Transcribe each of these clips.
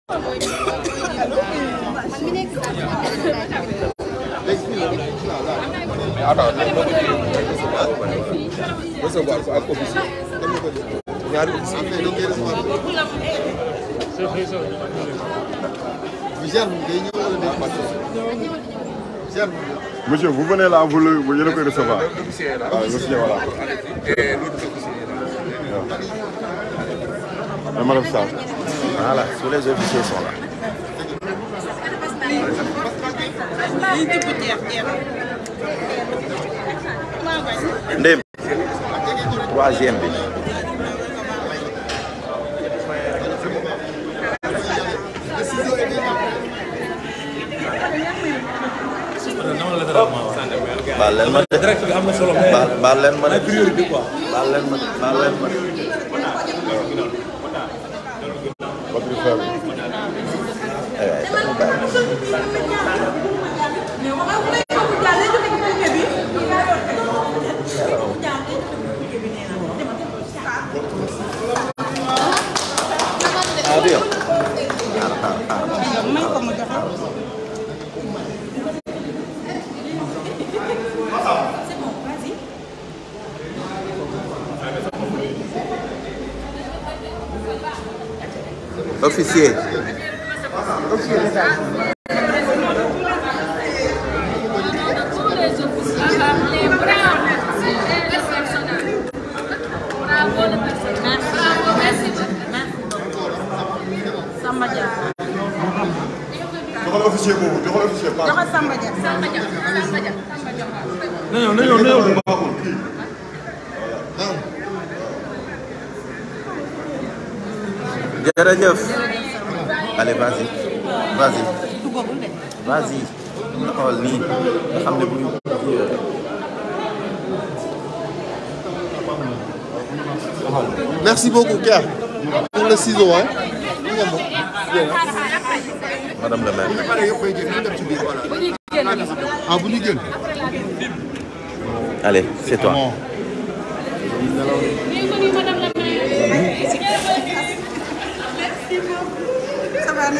Monsieur, vous venez là, vous le recevoir. Voilà. Madame Sarr. Voilà, tous les officiers sont là. Ndem. Troisième bi. baal leen ma de. baal leen ma de. baal leen ma officier. Joxal officier boobu, joxal officier pas. Joxal Samba Dia. Na ñëw. Jërëjëf. Allez, vas-y. Xool nii nga xam ne bu ñu. Merci beaucoup, Ker. Pour le ciseau, hein. Madame le maire. Ah, vous n'y gagnez. Allez, c'est toi. Bienvenue, Madame la maire. Ça va,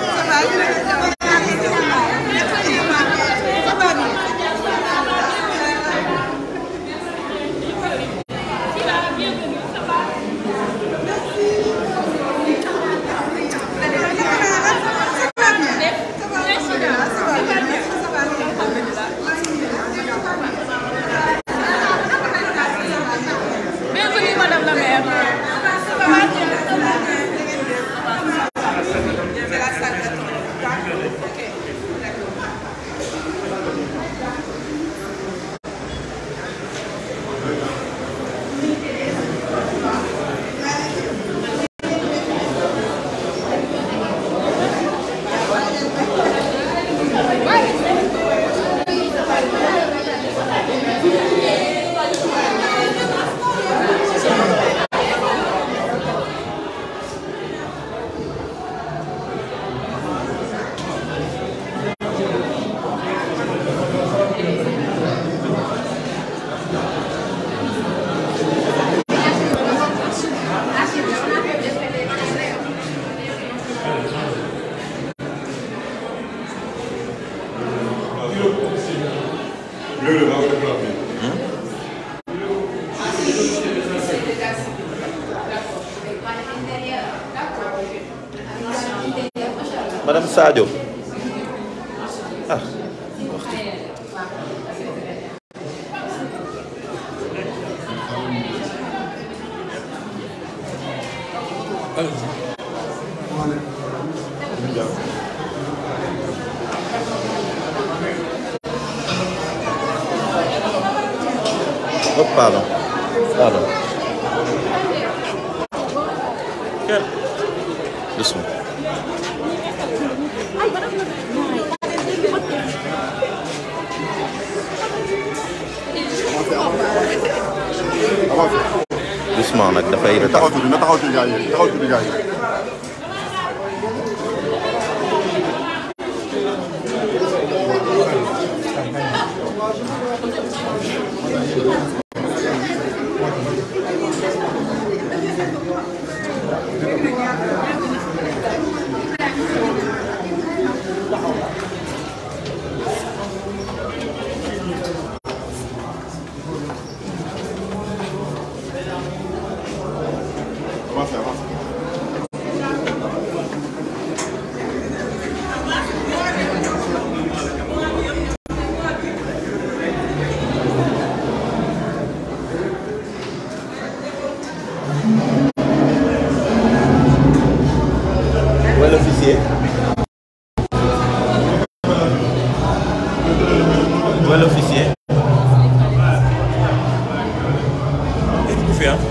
Madame Sadio. Ah. Oh, pardon. Doucement. Doucement nag dafay taxaw tuuti gars yi. l'officier. Où est l'officier? Qu'est-ce que tu fais, hein?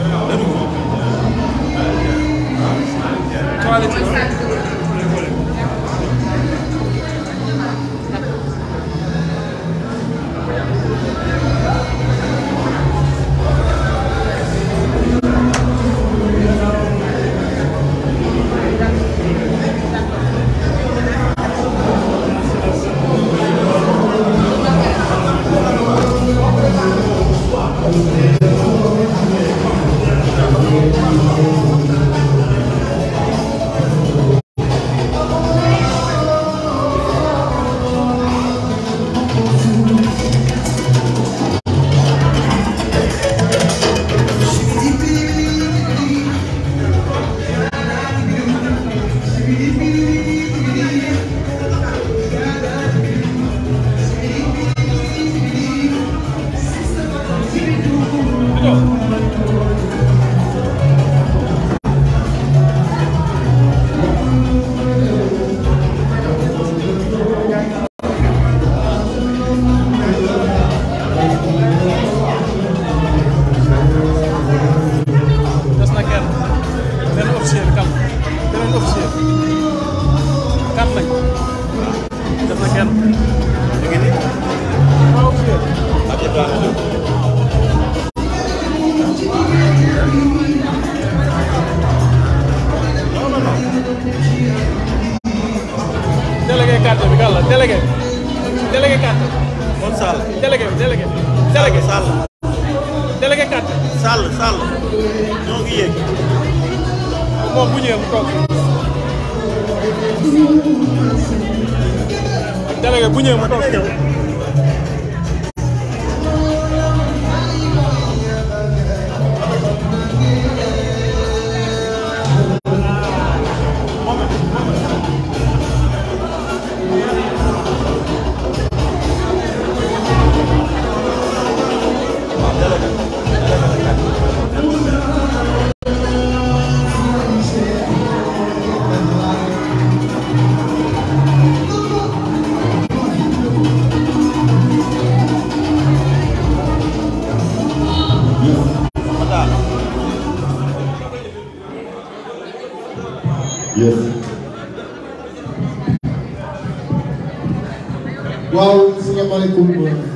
waaw asalaamaaleykum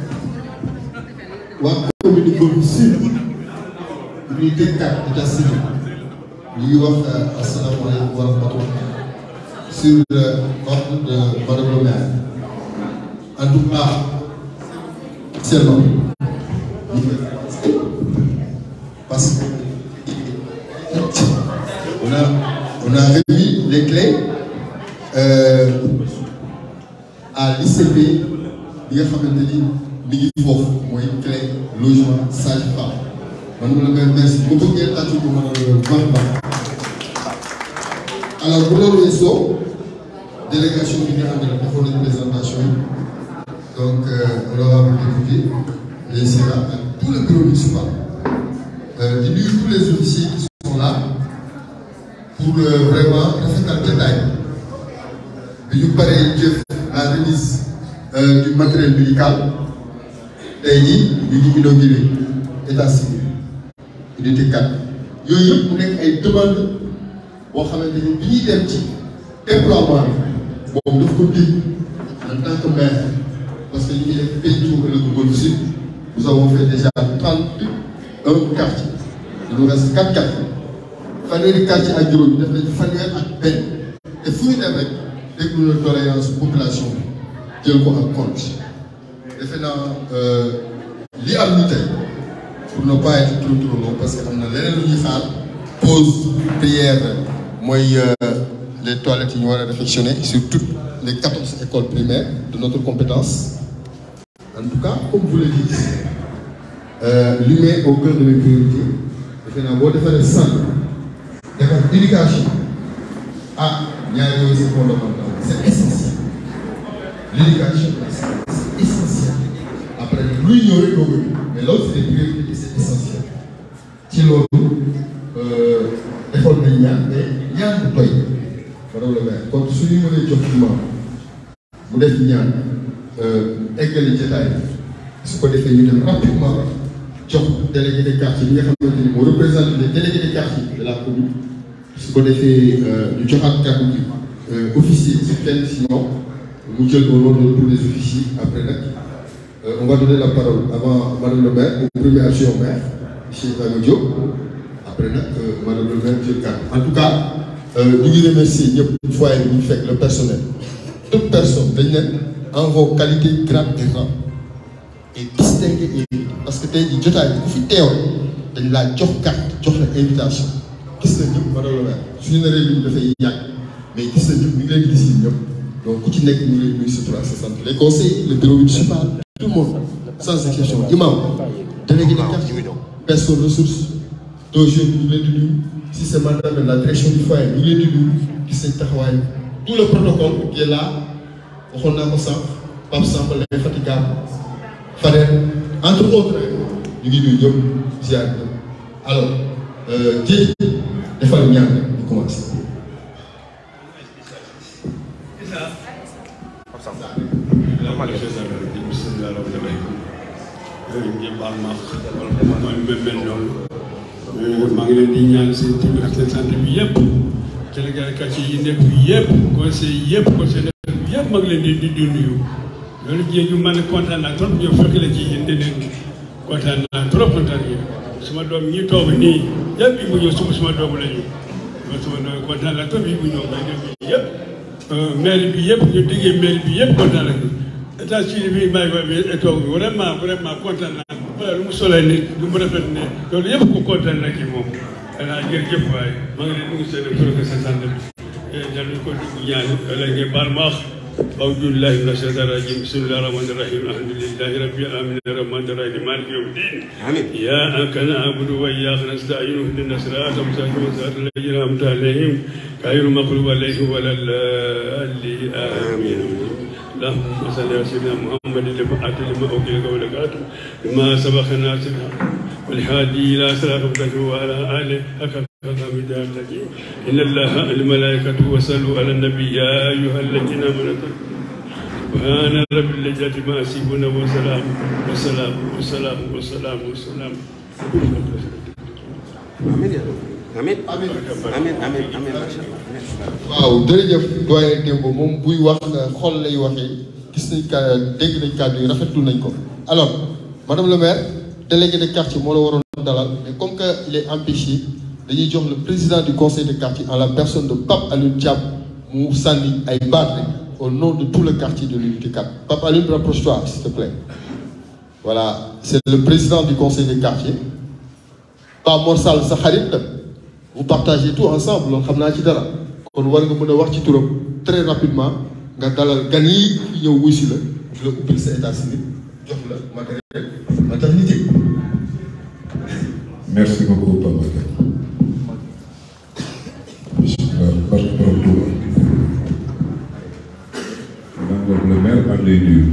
waa commune de Golf Sud unité 4 état civil ñu ngi wax asalaamaaleykum wa rahmatulah sur l'ordre de madame le maire. En tout cas c'est long parce que on a remis les clés à l'ICP bi nga xamante ni mi ngi foofu mooy clé logement sage-femme man ma la koy merci beaucoup ngeen tàccu ko mën a baax. Alors bu loolu weesoo délégation bi nga xam ne defoon nañu présentation yi donc honorable député les SIRA ak tout le bureau municipal di nuyu tous les officiers qui sont là pour vraiment rafetal détail bi ñu paree jëf la remise du matériel médical tey jii ñu ngi inauguré état civil unité 4 yooyu yëpp mu nekk ay demande boo xamante ni bi ñuy dem ci déploiement boobu daf ko dégg en tant que maire parce que ñu ngi def pencum ëllëg Golf Sud nous avons fait déjà 31 quartiers il nous reste 4 quartiers fanweeri quartier ak juróom def nañu fanweer ak benn te fu ñu dem rek déglu na doléance population bi jël ko ak compte defe naa li am ñu tey pour ne pas être trop long parce que am na leneen lu ñuy xaar pause prière mooy les toilettes yi ñu war a réfectionner sur toutes les 14 écoles primaires de notre compétence. En tout cas comme vous le dites l'humain au cœur de mes priorités defe naa boo defaree centre defar éducation ñaari yooyu c'est fondamental c'est essentiel l'éducation c'est essentiel après luy ñëw rek doo bëgg mais loolu c'est des priorités c'est essentiel ci loolu defoon nañ ñaan mais ñaan bu doy madame madame le maire kon suñu mënee jox imam mu def ñaan eggali jotaay su ko defee ñu dem rapidement jox délégué de quartier bi nga xamante ni moo représente les délégués de quartier de la commune su ko defee ñu joxaat kàddu gi officier si kenn sinon mu jël au nom de tous les officiers après nag on va donner la parole avant madame le maire au premier adjoint maire monsieur Ibrahima Diop après nag madame le maire jël kàddu en tout cas ñu ngi remercier ñëpp foyer bi ñu fekk le personnel toute personne dañ leen en vos qualités grade et rang et distingué parce que tey jii jotaay bi ku fi teewoon dañ laa jox carte jox la invitation gis na ñëpp madame le maire suñu naree li ñu dafay yàgg mais gis na ñëpp ñu ngi leen gis yi ñëpp donc ku ci nekk ñu ngi leen nuyu sa tur ak sa sant les conseillers le bureau municipal tout le monde sans exception imam délégué de quartier personne ressource dojo bi ñu ngi leen di nuyu si c'est madame la direction du foyer ñu ngi leen di nuyu gis nañ taxawaay tout le protocole qui est là waxoon naa ko sànq Pape Samba l'infatigable Fadel entre autres ñu ngi nuyu ñëpp ziar ñëpp alors jéeg defal ñaan rek ñu commencé. maa ngi leen di ñaan seen tur ak seen sant bi yëpp délégué quartier yi nekk yëpp conseil yëpp conseil bi yëpp maa ngi leen di nuyu loolu jéeg yu man kontaan naa trop ñoo fekk la ci yéen leen kontaan naa trop kontaan yi suma doom ñi toog nii yëpp yi mu ñëw suma doom la ñu suma doom kontaan naa trop yi mu ñëw may def yëpp maire bi yëpp ñu déggee maire bi yëpp kontaan nañu état civil bi may bi toog vraiment kontaan naa voilà lu mu solee nit lu mu rafet ne loolu yëpp ko kontaan na ci moom xanaa jërëjëf waaye maa ngi leen di nuyu seen tur ak seen sant bi dañu ko dugg ñaan wala ngeen baal ma wax أعوذ بالله من الشيطان الرجيم بسم الله الرحمن الرحيم الحمد لله رب العالمين الرحمن الرحيم مالك يوم الدين إياك نعبد وإياك نستعين اهدنا الصراط المستقيم صراط الذين أنعمت عليهم غير المغضوب عليهم ولا الضالين آمين اللهم صل على سيدنا محمد لما أتى لما أوكل قولك لما سبق الناس والهادي إلى صراط المستقيم وعلى آله حق إن الله الملائكة وصلوا على النبي يا أيها الذين آمنوا وأنا رب العزة ما يصفون وسلام وسلام وسلام وسلام وسلام amiin amiin amiin amiin macha allah. waaw jërëjëf doyen Demba moom buy wax xol lay waxee gis nañ ka dégg nañ kàddu yi rafetlu nañ ko alors madame le maire délégué de quartier moo la waroon dalal mais comme que il est empêché dañuy jox le président du conseil de quartier en la personne de Pape Alioune Thiam mu sànni ay baat rek au nom de tout le quartier de l'unité 4 Pape Alioune rapproche-toi s'il te plaît voilà c'est le président du conseil de quartier Pape Mor Sall sa xarit la vous partagez tout ensemble loolu xam naa ci dara kon war nga mën a wax ci turam très rapidement nga dalal gan yi ñëw wuy si la la ubbil sa état civil jox la matériel maternité. Merci beaucoup Papa. Madame le maire maa ngi lay nuyu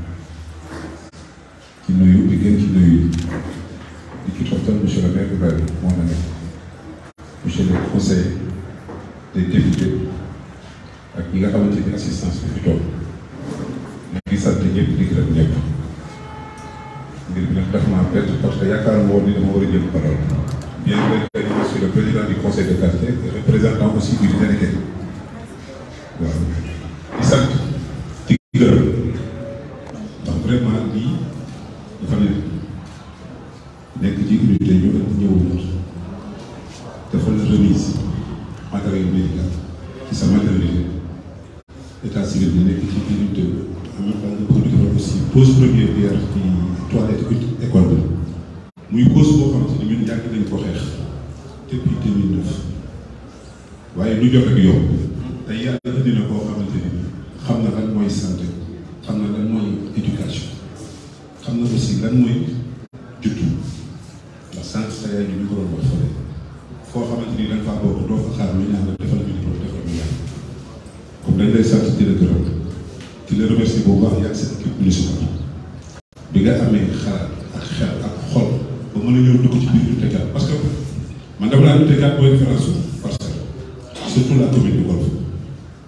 ci nuyu di gën ci nuyu di ci toftal monsieur le maire Ibrahima moo na nekk monsieur le conseil des députés ak ñi nga xamante ni assistance bi fi toog ñu ngi sant ñëpp di gërëm ñëpp ngir bi nag daf maa bett parce que yaakaar woon ni dama war a jël parole bien vrai que je suis le président du conseil de quartier et représentant aussi du délégué waaw di sant di gërëm ndax vraiment lii dafa nekk ci unité ñu ñëw defal la remise matériel médical ci sa maternité état civil bi nekk ci unité en même temps nga bëgg defal aussi pose première pierre ci toilette école bi muy cause boo xamante ni ñun yàgg nañ ko xeex depuis 2009 waaye lu jot ak yow te yàlla indi na koo xamante ni xam na lan mooy santé xam na lan mooy éducation xam na aussi lan mooy juddu ndax sant sa yaay ñu ko doon wax fële foo xamante ni da nga faa bokk doo fa xaar lu ñaan la defal ñu diplôme defal ñu ñaan comme dañ lay sant di la gërëm di la remercier bu baax yaa sa équipe municipale bi nga amee xalaat ak xel ak xol ba mën a ñëw dugg ci biir unité 4 parce que man dama laa unité 4 mooy référence parcelle surtout la commune de Golf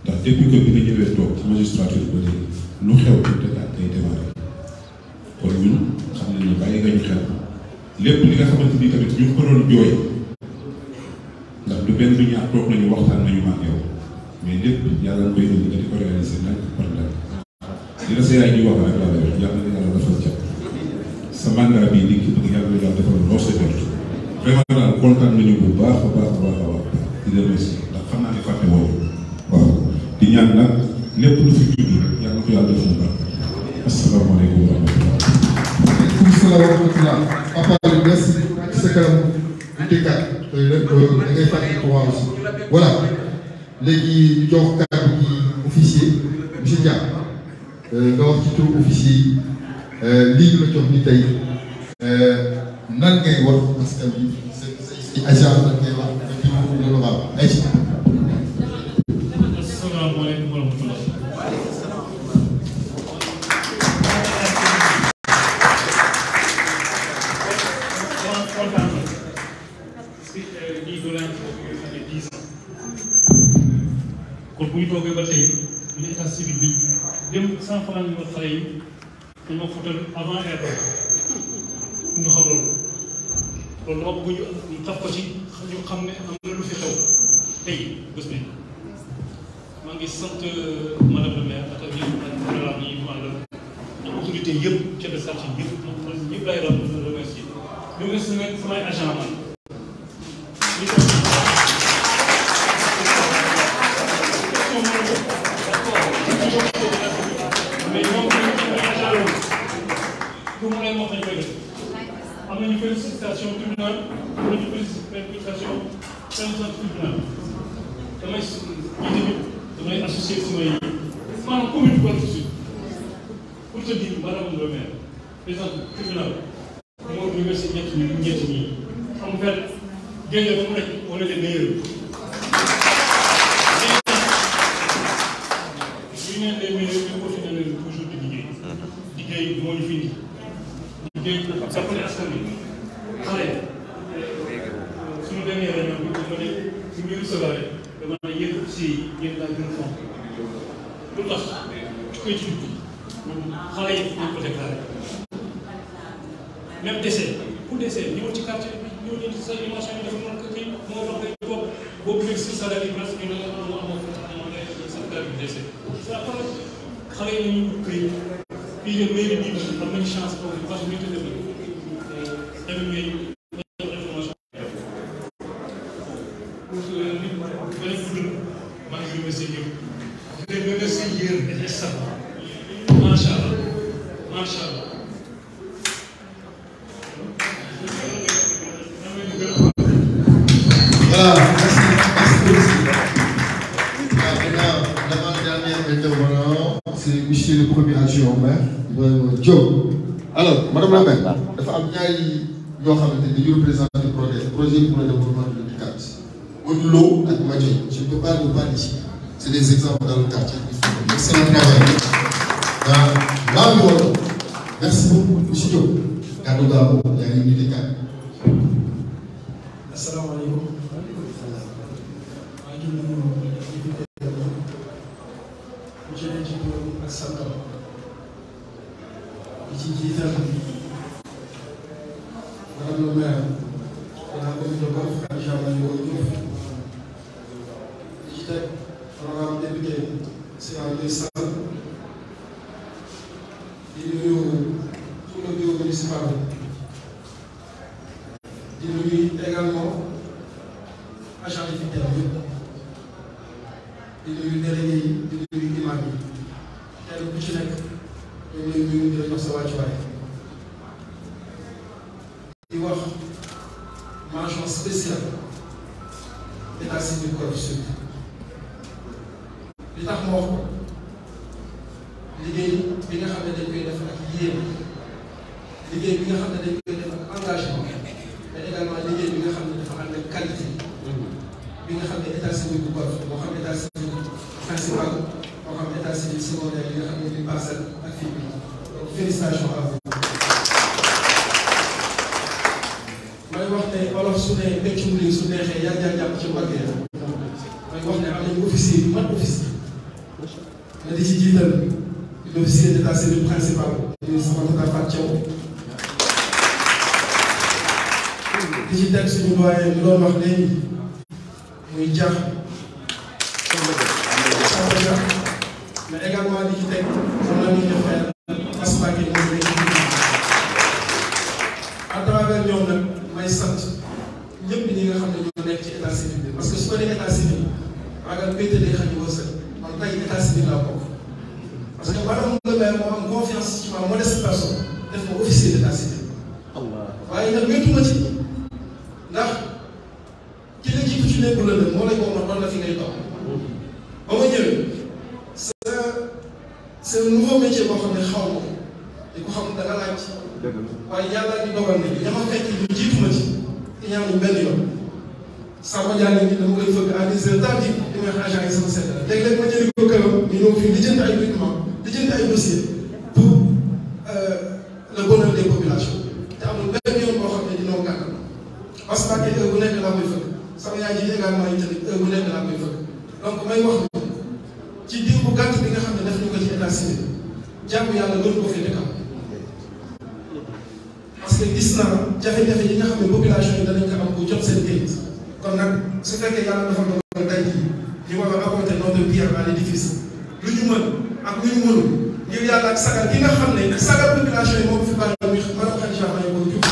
ndax depuis que bi nga ñëwee toog ci magistrature ba léegi lu xew ci Dakar day démarré kon ñun xam nañ ne bàyyi nga ñu xel lépp li nga xamante ni tamit ñu ngi ko doon jooy ndax du benn du ñaar toog nañu waxtaan nañu maag yow mais lépp yàlla koy indi nga di ko réaliser nag par nag li la sa yaay ñuy wax rek laa lay wax yàlla na yàlla defal jàpp sa mandat bii li ki bëgg yàlla na yàlla defal loo sa jot vraiment daal kontaan nañu bu baax a baax a baax a baax di remercier ndax xam naa ne fàtte woo waaw di ñaan nag lépp lu fi judd rek yàlla ko yàlla defal baax asalaamaaleykum wa rahmatulah. waaleykum salaam wa rahmatulah. Papa Aliou merci ci sa kanam bu déggaat da ngay fàttali ko waaw aussi voilà léegi ñu jox kàddu gi officier monsieur Dia nga wax ci turu officier yi lii ñu la jox ni tey nan ngay wax askan bi say agent nan ngay wax nga fi mu loolu waaw ay ci. asalaamaaleykum wa rahmatulah. kon bu ñu toogee ba tey ñu ne état civil bi dem 100 francs ñu wax xale yi dañ ma fotal avant et après ñu xam loolu dama bëgg ñu taf ko ci ñu xam ne am na lu fi xew tey bés bi maa ngi sant madame le maire ak ak yi mu àndal ak autorité yëpp chef de quartier yëpp ñëpp lay remercier ñu ngi samay agent man am nañu félicitation tribunal am nañu félicitation tribunal damay associé samay maanaam commune bi aussi pour te dire madame le maire président tribunal moo université ñett ñi xam nga génne ba mu nekk on est les meilleurs ñu ne les meilleurs ñu continuer toujours di liggéey moo ñu fi indi liggéey jàppale askan bi xale suñu demee réunion bi dama ne suñu recevoir dama ne yéen aussi yéen laa gën a fonk lu tax koy ci dugg xale yi ñu ko déclaré même décès pour décès ñëw ci quartier bi ñëw ñu sa émission yi dafa mën ko kii moo wax ne bopp boobu léegi si salaire yi presque ñu ne amoo certificat de décès ça parle xale yi nañu këy fii de mairie bi am nañu chance pour parce que ñu tëdd évaluer information pour nit bañ a guddal maa ngi remercier yëpp di leen remercier yéen et ça macha allah macha allah voilà merci l'avant-dernier intervenant c'est monsieur le premier adjoint au maire Ibrahima Diop. Alors madame la maire dafa am ñaari ñoo xamante ni dañu représenté projet pour le développement de l'handicap Modou Lo ak Madioy je ne peux pas le parler ici c'est des exemples dans le quartier qui font excellent travail dans l'environnement. Merci beaucoup monsieur Diop. Kaddu Gabo yaa ngi unité 4. asalaamaaleykum maa ngi nuyu monsieur le président ak santam di ci jiital madame le maire de la commune de Golf Khadija Mayo Diouf di ci teg honorable député Serigne Sall di nuyu tout le bureau municipal di nuyu également agent yi fi teew yëpp di nuyu délégué yi di nuyu imam yi kenn ku ci nekk ñoom ñooy nuyu di la jox sa wàccuwaay di wax mention spéciale état civil Golf Sud li tax ma wax ko liggéey bi nga xam ne dañ koy def ak yéen liggéey bi nga xam ne dañ koy def ak engagement mais également liggéey bi nga xam ne dafa ànd ak qualité bi nga xam ne état civil bu Golf moo xam état civil principal moo xam état civil secondaire bi nga xam ne bi Parcelles ak fii bi donc félicitations à vous. may wax ne olof su ne peccum lii su neexee yaa jàpp ci mbagg may wax ne am nañu officier bi man officier ma di ci jiital l'officier d'état civil principal di sama tata Fatou Thiaw di ci teg suñu doyen bi doon wax léegi muy Dia mais également di ci teg son ami de frère Asmaki moom la à travers ñoom nag may sant ñëpp ñi nga xam ne ñoo nekk ci état civil bi parce que su ko nee état civil ragal pété day xaj wërsëg man tey état civil laa bokk parce que madame le maire moo am confiance ci ma modeste personne def ma officier d'état civil waaye nag méttuma ci ndax ki la jiitu ci nekku la nag moo lay wax man la fi ngay toog ba ma ñëwee c'est un nouveau métier boo xam ne xaw ma di ko xam da nga laaj waaye yàlla di dogal ne ña ma fekk ñu jiitu ma ci te ñaanuñ benn yoon Samba Diagne ni dama koy fëgg à 10 heures tardi di may wax agent yi sama seet la léeg-léeg ma jëli ko këram ñu ñëw fii di jënd ay documents di jënd ay dossiers pour le bonheur des populations te amul benn yoon boo xam ne dina ko gàttal parce que heure bu nekk laa koy fëgg sama yaay ji également yi tamit heure bu nekk laa koy fëgg donc may wax ci diir bu gàtt bi nga xam ne def ñu ko ci état civil jàmm yàlla gën ko fi dëkkam parce que gis naa jafe-jafe yi nga xam ne population yi danañ ko am pour jot seen kayit kon nag su fekkee yàlla dafa doon tey jii ñu war a apporter notre pierre à l'édifice lu ñu mën ak lu ñu mënul ngir yàlla ak sagal gi nga xam ne sagal population yi moo ko fi bàyyi muy madame Khadija Faye ko jub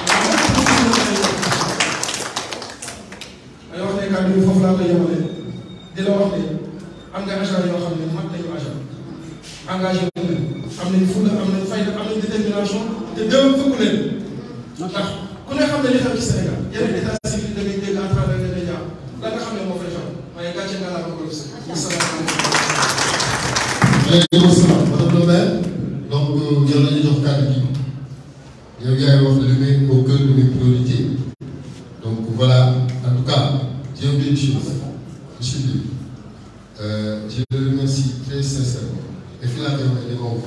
may wax ne kàddu yi foofu laa koy yemale di la wax ne am nga agent yoo xam ne mat nañu agent engagé wu leen am nañ fulla am nañ fayda am nañ détermination te déwén fukk leen ndax ku ne xam ne li xew ci Sénégal yeneen état civil da ngay dégg à travers les médias la nga xam ne moo fay xew waaye gàcce nga laa ko ko gis. Madame le maire donc yow la ñu jox kàddu gi yow yaay wax le maire au cœur de mes priorités donc voilà en tout cas j'ai oublié une chose monsieur Ly je le remercie très sincèrement et fii laa koy waxee li ma wax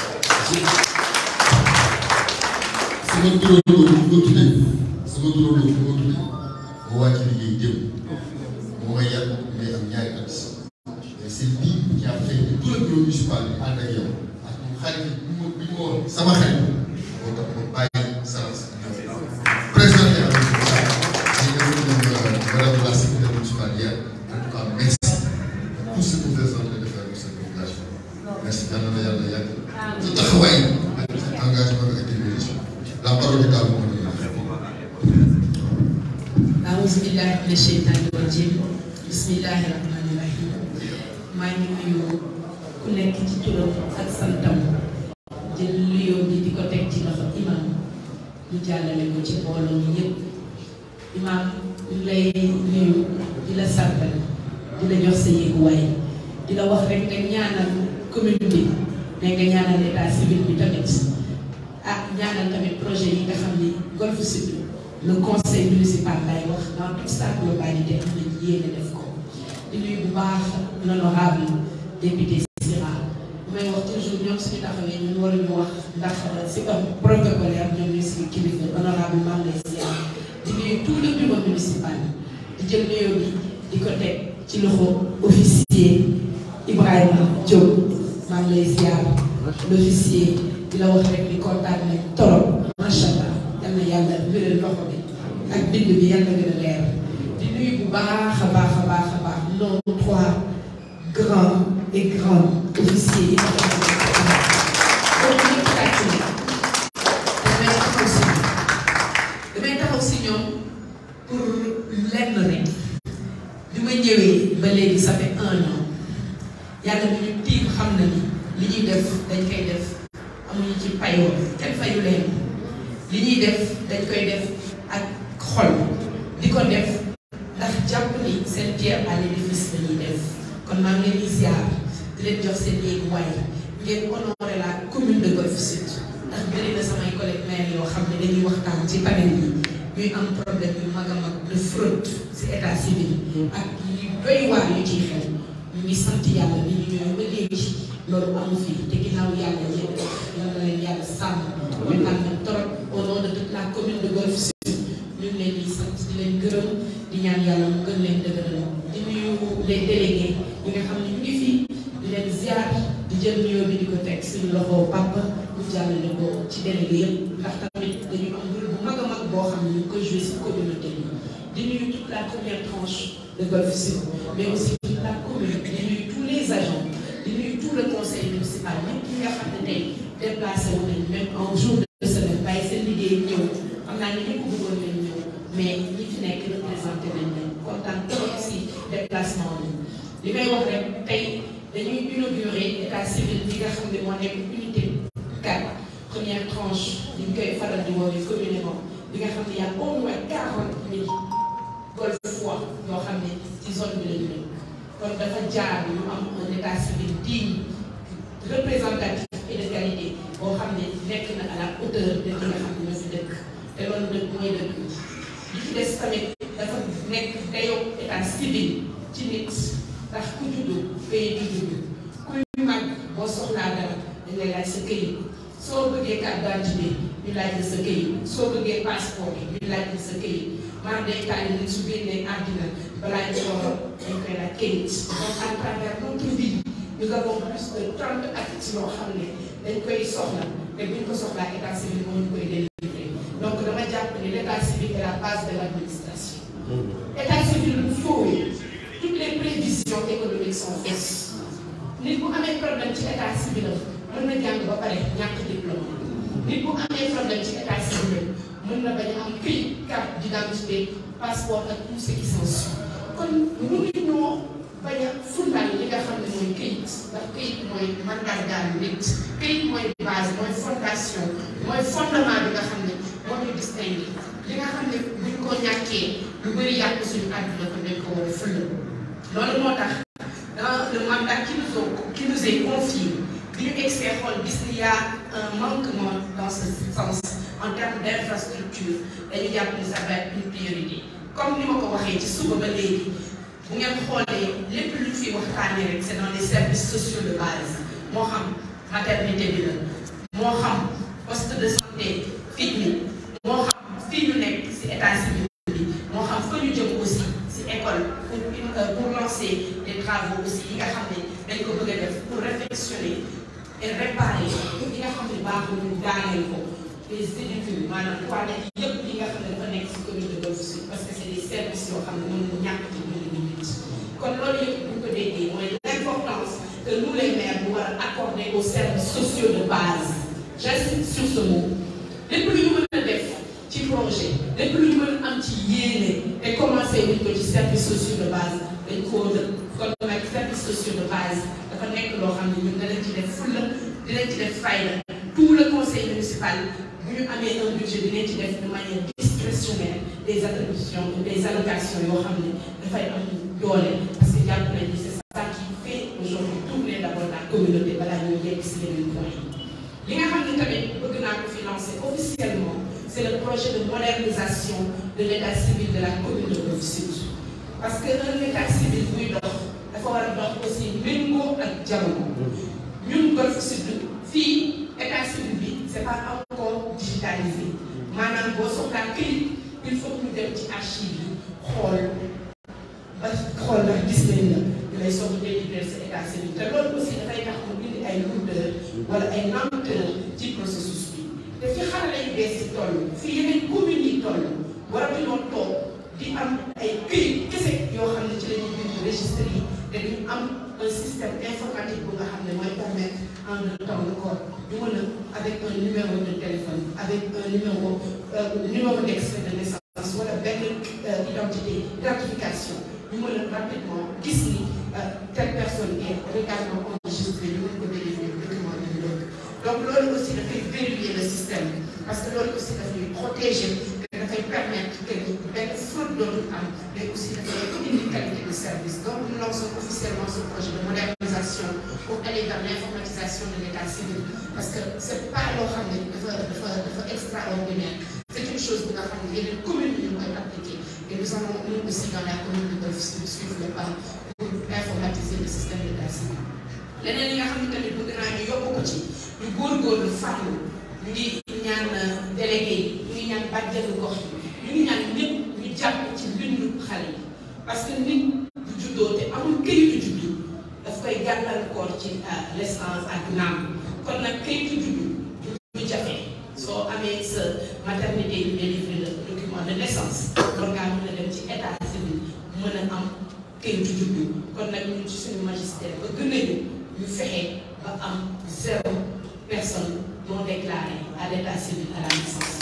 sama turandoo bu ko tuddee moo wàcc liggéey jëm moo ma yàgg may am ñaari at mais c'est lui qui a fait tout le bureau municipal bi ànd ak yow ak mu xarit bi ñu woon sama xel moo tax ma bàyyi séance présenté avec madame la secrétaire municipale hier en tout cas merci pour tout ce que vous êtes en train de faire pour cette population merci yàlla na yàlla yàgg ci taxawaay ak engagement ak détermination la parole est à vous. A'uuzu billaahi mina sheytaani rajiim bismillaahi rahmaani rahiim maa ngi nuyu ku nekk ci turam ak santam jël nuyoo bi di ko teg ci loxo imam ñu jàllale ko ci mbooloo mi yëpp imam ñu lay nuyu di la sargal di la jox sa yéeguwaay di la wax rek nga ñaanal commune bi mais nga ñaanal état civil bi tamit ñaanal tamit projet yi nga xam ni Golf Sud le conseil municipal lay wax dans toute sa globalité am nañ yéene def ko di nuyu bu baax l'honorable député Sira may wax toujours ñoom suñu taxawee ñun waruñu wax ndax si protocolaire ñoom ñu suñu kilifa honorable maa ngi lay ziar di nuyu tout le bureau municipal di jël nuyoo bi di ko teg ci loxo officier Ibrahima Diop maa ngi lay ziar l'officier di la wax rek di kontaan nañ torop macha allah yal na yàlla wéral loxo bi ak bind bi yàlla gën a leer di nuyu bu baax a baax a baax a baax nos 3 grands et grands officiers yi nga xam ne damay taxaw si ñoom pour lenn rek bi ma ñëwee ba léegi ça fait 1 an yàlla bi ñu tiim xam na ni li ñuy def dañ koy def amuñu ci payoo kenn fayu leen li ñuy def dañ koy def ak xol di ko def ndax jàpp ni seen pierre à l'édifice la ñuy def kon maa ngi leen di ziar di leen jox seen yéeguwaay ngeen honoré la commune de Golf Sud ndax bëri na samay collègues maires yoo xam ne dañuy waxtaan ci panel yi ñuy am problème yu mag a mag de fraude ci état civil ak yu doy waar yu ciy xew ñu ngi sant yàlla ni ñu ñëwee ba léegi loolu amu fi te ginnaaw yàlla yéen yal na leen yàlla sàmm ñu ànd ak trop au nom de toute la commune de Golf Sud ñu ngi leen di sant di leen gërëm di ñaan yàlla mu gën leen dëgëral di nuyu les délégués yi nga xam ne ñu ngi fi di leen ziar di jël nuyoo bi di ko teg suñu loxo papa ñu jàllale ko ci délégué yëpp ndax tamit dañu am rôle bu mag a mag boo xam ne ñu koy joué si communauté bi di nuyu toute la première tranche de Golf Sud mais aussi toute la commune di nuyu tous les agents di nuyu tout le conseil municipal ñëpp ñi nga xam ne tey déplacé wu nañ même en jour de semaine bàyyi seen liggéey ñëw xam naa ni ñëpp bëggoon nañ ñëw mais ñi fi nekk représenté nañ leen kontaan trop si déplacement bi li may wax rek tey dañuy inaugurer état civil bi nga xam ne moo nekk unité 4 première tranche li ñu koy faral di woowee communément bi nga xam ne y a au moins 40 000 golfois yoo xam ne ci zone bi la ñu nekk kon dafa jaar ñu am un état civil digne représentatif et de qualité boo xam ne nekk na à la hauteur de li nga xam ne ñoo fi dëkk te loolu dëkk mooy dëkk li ci des tamit dafa nekk dayoo état civil ci nit ndax ku juddu pays bi juddu kuy mag boo soxlaa dara dañ lay laaj sa këyit soo bëggee carte d'identité ñu laaj la sa këyit soo bëggee passeport bi ñu laaj la sa këyit maa day taal nit su génnee àddina balaa ñu ko dañ koy laaj këyit donc à travers notre vie nous avons plus de 30 actes yoo xam ne dañ koy soxla te buñ ko soxlaa état civil moo ñu koy délivrer donc dama jàpp ni l'état civil est la base de l'administration. État civil bu foofu toutes les prévisions économiques sont fausses nit bu amee problème ci état civil mën na jàng ba pare ñàkk diplôme nit bu amee problème ci état civil mën na bañ a am këyit carte d'identité passeport ak tout ce qui s'ensuit kon mënuñoo bañ a fundal li nga xam ne mooy këyit ndax këyit mooy mandargaal nit këyit mooy base mooy fondation mooy fondement bi nga xam ne moo ñu distingué li nga xam ne buñ ko ñàkkee lu bëri yàq suñu àdduna ko dañ ko war a fële loolu moo tax dans le mandat qui nous est confié bi ñu egsee xool gis ni y a un manquement dans ce sens en termes d'infrastructure dañu jàpp ni ça va être une priorité comme ni ma ko waxee ci suba ba léegi bu ngeen xoolee lépp lu fi waxtaanee rek c'est dans les services sociaux de base moo xam maternité bi la moo xam poste de santé fii nii moo xam fii ñu nekk ci état civil bi moo xam fa ñu jëm aussi ci école pour lancer des travaux aussi yi nga xam ne dañ ko bëgg a def pour réfectionner et réparer yi nga xam ne baaxul ñu daaneel ko les éducateurs maanaam toilettes yëpp yi nga xam ne dafa nekk ci commune de Golf Sud parce que c'est des services yoo xam ne mën na ñàkk ci biir nit kon loolu yëpp bu ñu ko déggee mooy l'importance que nous les maires ñu war a accorder aux services sociaux de base j'insiste sur ce mot lépp lu ñu mën a def ci projet lépp lu ñu mën a am ci yéene te commencé wuñ ko ci services sociaux de base dañ ko kon nag services sociaux de base dafa nekk loo xam ne ñun dinañ ci def fulla dinañ ci def fayda tout le conseil municipal bu ñu amee un budget dinañ ci def de manière discrétionnaire des attributions des allocations yoo xam ne dafay am doole parce que jàpp nañ ni c'est ça qui fait aujourd'hui tourner d'abord la communauté balaa ñuy yegg si yeneen points yi nga xam ne tamit bëgg naa ko financer officiellement c'est le projet de modernisation de l'état civil de la commune de Golf Sud parce que un état civil buy dox dafa war a dox aussi méngoo ak jamono ñun Golf Sud fii état civil bi c'est pas encore digitalisé maanaam boo soxlaa këyit il faut que ñu dem ci archive yi xool ndax gis nañ la ñu lay soog a délivrer sa état civil te loolu aussi dafay tax mu indi ay lourdeur wala ay lenteur ci processus bi te fi xarala yu bees yi toll fi yeneen communes yi toll waratuñoo toog di am ay këyit kese yoo xam ne ci la ñuy bind registre yi te duñu am un système informatique bu nga xam ne mooy permettre en deux temps encore ñu mën a avec un numéro de téléphone avec un numéro d'extrait de naissance wala benn identification ñu mën a rapidement gis ni telle personne est légalement enregistrée ñu mën ko délivrer document bi ñu donc loolu aussi dafay verrouiller le système parce que loolu aussi dafay protéger te dafay permettre que ni benn fraude dootul am mais aussi dafay indi qualité de service donc nous lançons officiellement ce projet de modernisation pour aller vers l'informatisation de l'état civil parce que c'est pas loo xam ne dafa extraordinaire c'est une chose bu nga xam ne yeneen communes yi ñu koy appliquer et nous allons nous aussi dans la commune de Golf Sud suivre le pas pour informatiser le système d'état civil leneen li nga xam ne tamit bëgg naa ñu yokk ko ci ñu góorgóorlu farlu ñu ngi ñaan délégué yi ñu ngi ñaan bàjjenu gox yi ñu ngi ñaan ñëpp ñu jàpp ci bindu xale yi parce que nit bu juddoo te amul këyitu juddu daf koy gàllankoor ci l'essence ak naam kon nag kayitu juddu du jafe soo amee sa maternité yu délivré le document de naissance war ngaa mën a dem ci état civil mën a am kayitu juddu kon nag ñun ci suñu magistère ba gën a ñu fexe ba am 0 personne non déclarée à l'état civil à la naissance.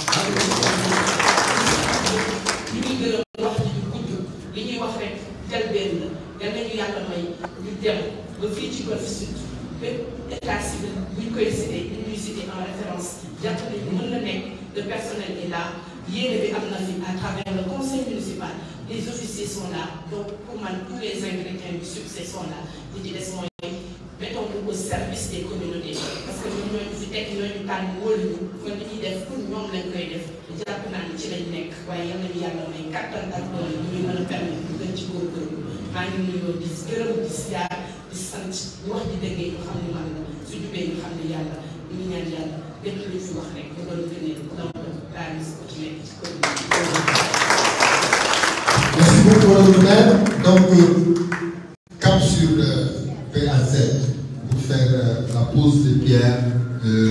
ñu ngi gërëm wax ji du gudd li ñuy wax rek jalbeen la yal nañu yàlla may ñu dem ba fii ci Golf Sud bépp état civil buñ koy cité ñu ñuy cité en référence jàpp nañu mën na nekk le personnel est là yéene bi am na fi à travers le conseil municipal les officiers sont là donc pour man tous les ingrédients du succès sont là li ci des mooy mettons-nous au service des communautés parce que ñun ñooñu fi teg ñooñu tànn wóolu ñu kon li ñuy def pour ñoom lañ koy def jàpp naa ni ci lañ nekk waaye yal nañu yàlla may kattan ak doole ñu ñuy mën a permettre ñu gën ci góorgóorlu maa ngi nuyoo di gërëm di siyaar di sant ñu wax di déggee ñu xam ne man la su jubee ñu xam ne yàlla ñu ngi ñaan yàlla lépp lu fi wax rek ñu doon gënee donc daal di ko ci nekk ci commune bi. Merci beaucoup madame le maire. Donc cap sur PA7 pour faire la pose des pierres